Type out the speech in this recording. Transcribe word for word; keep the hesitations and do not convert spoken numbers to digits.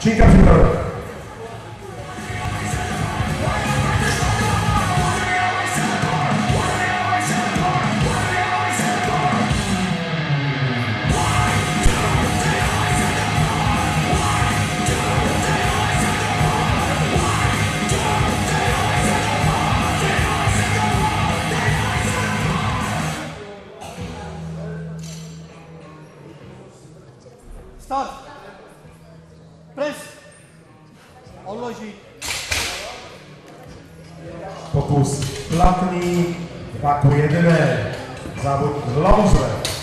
Činka připravena. Start. Press. Odložit. Pokus platný, dva ku jedné. Závod hlavozve.